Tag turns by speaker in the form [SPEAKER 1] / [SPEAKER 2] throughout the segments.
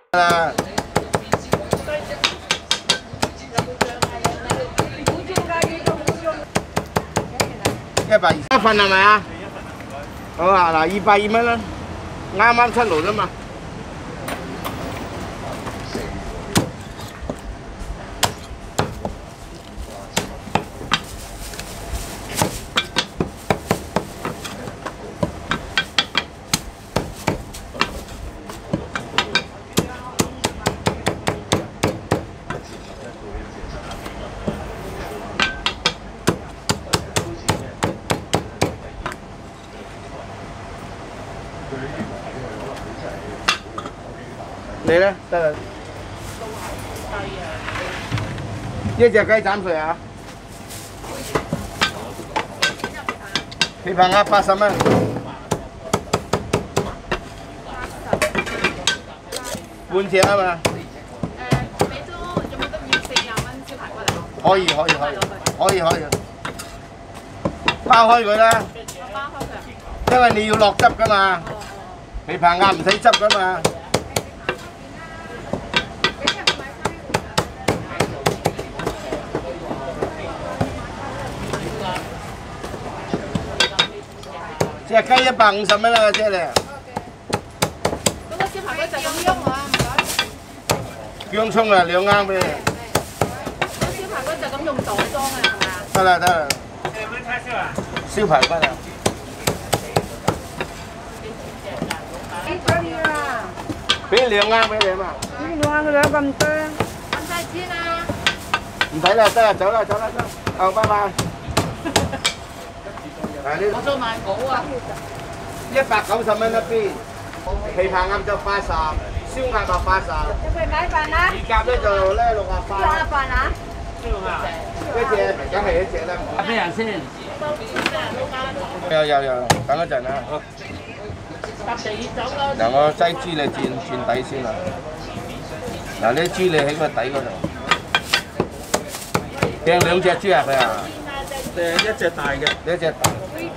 [SPEAKER 1] 啦。120份係咪啊？好啊，嗱，220蚊啦，啱啱出爐啫嘛。你咧得啦。一隻雞斬碎啊！皮棚鴨80蚊。半隻啊嘛。
[SPEAKER 2] 俾咗有冇得要40蚊燒排骨啊？
[SPEAKER 1] 可以。包開佢啦。
[SPEAKER 2] 包開佢。
[SPEAKER 1] 因為你要落汁噶嘛。皮棚鴨唔使汁噶嘛。隻雞150蚊啦，姐你。
[SPEAKER 2] 嗰個燒排骨就咁用啊，唔該。
[SPEAKER 1] 薑葱啊，2盎俾你。
[SPEAKER 2] 嗰燒排骨就咁用袋裝啊，係咪啊？
[SPEAKER 1] 得啦。
[SPEAKER 3] 有冇叉燒啊？
[SPEAKER 1] 燒排骨啊。俾2盎俾你啊嘛。
[SPEAKER 4] 2盎咁多。
[SPEAKER 2] 唔使錢啊！
[SPEAKER 1] 唔使啦，得啦，走啦。好，拜拜。
[SPEAKER 2] 我做埋稿啊。
[SPEAKER 1] 190蚊一邊，皮棚鴨就80，燒鴨就80。
[SPEAKER 4] 有冇買飯啊？
[SPEAKER 1] 二甲咧就咧68。
[SPEAKER 4] 加飯啊？
[SPEAKER 1] 一隻梗係一隻啦。
[SPEAKER 3] 咩人先？
[SPEAKER 1] 有，等一陣啊。嗱，我擠豬你轉底先啦。嗱，呢豬你喺個底嗰度。掟2隻豬入去啊？
[SPEAKER 3] 誒一隻大嘅，
[SPEAKER 1] 一隻大。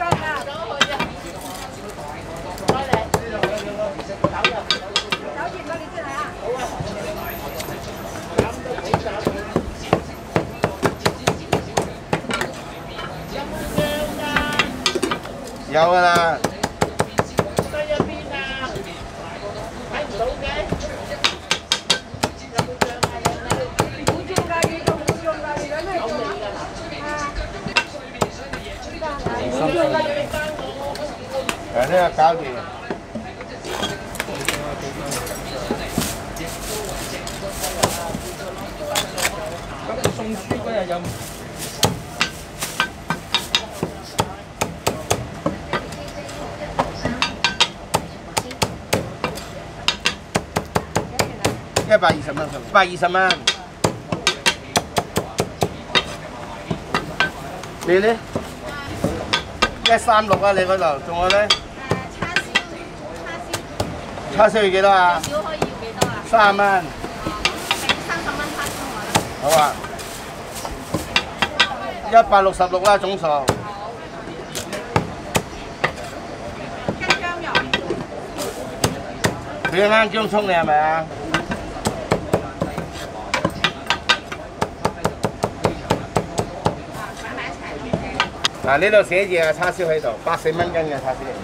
[SPEAKER 1] 有㗎啦。
[SPEAKER 2] 低咗邊啊？睇唔到嘅。
[SPEAKER 1] 呢個搞掂。
[SPEAKER 3] 咁送書嗰日有。
[SPEAKER 1] 120蚊，120蚊。你呢？136啊，你嗰度，仲有咧？叉燒要幾多啊？
[SPEAKER 2] 少可以要幾多啊
[SPEAKER 1] ？30蚊。
[SPEAKER 2] 俾30蚊叉燒我啦。
[SPEAKER 1] 好啊。166啦，總數。
[SPEAKER 2] 跟薑油。
[SPEAKER 1] 佢啱薑葱你係咪啊？嗱，呢度寫住啊，叉燒喺度，84蚊斤嘅叉燒。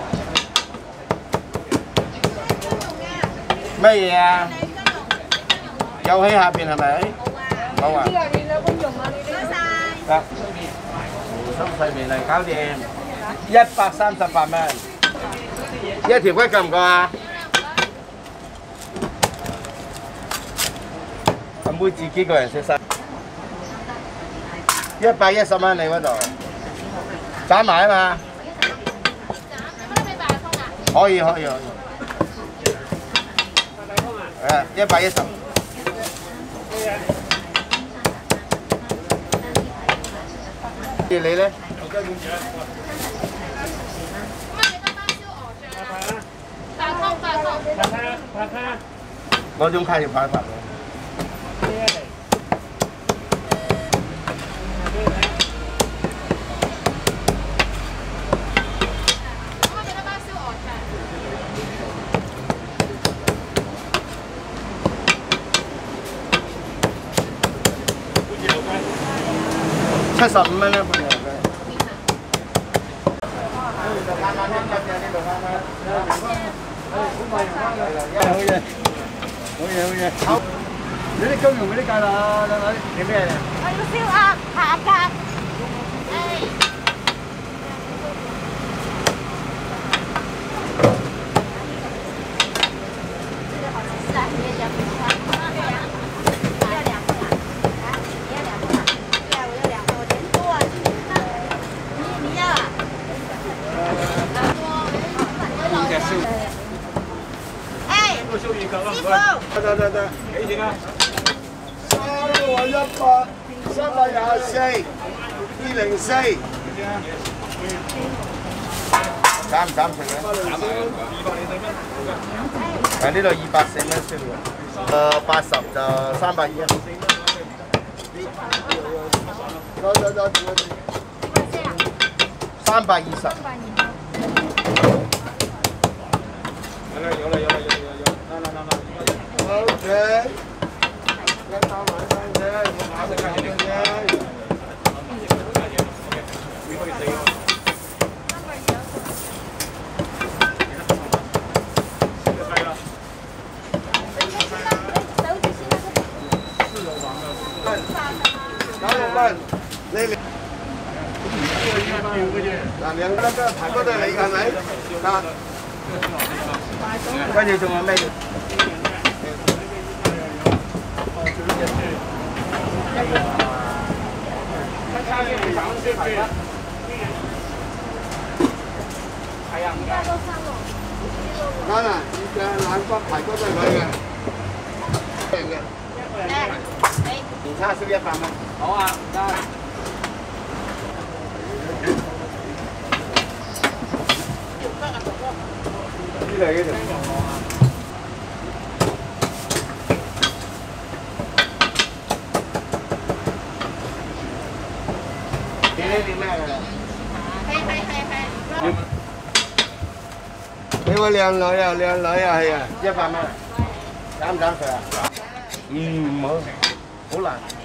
[SPEAKER 1] 乜嘢啊？有喺下邊係咪？好啊。
[SPEAKER 4] 呢個你兩碗用啊，你哋。
[SPEAKER 1] 得。胡心細麵嚟搞掂，138蚊。一條骨夠唔夠啊？阿妹自己個人食晒。110蚊你嗰度。斬埋啊嘛！可以。110。你咧？嗰種卡要派發喎。 75蚊啦，半日。好嘢，好嘢，好嘢。好，你啲金融嗰啲價啦，兩位叫咩嚟？
[SPEAKER 2] 我要燒鴨、下格。
[SPEAKER 1] 得，幾錢啊？300、324、204。斬唔斬成嘅？呢度204蚊先嘅。80就320啊。320。有了。OK，一包買翻啫，我跑食緊嘅啫。96蚊，你嗱兩個排骨都係你嘅係咪？嗱，跟住仲有咩？啱啊！嘅冷骨排骨都係佢嘅，平嘅。年叉燒100蚊。好啊，唔該。呢度呢度。點咩㗎？係。俾我靚女啊，靚女啊，係啊，100蚊。斬唔斬佢啊？唔好，好難。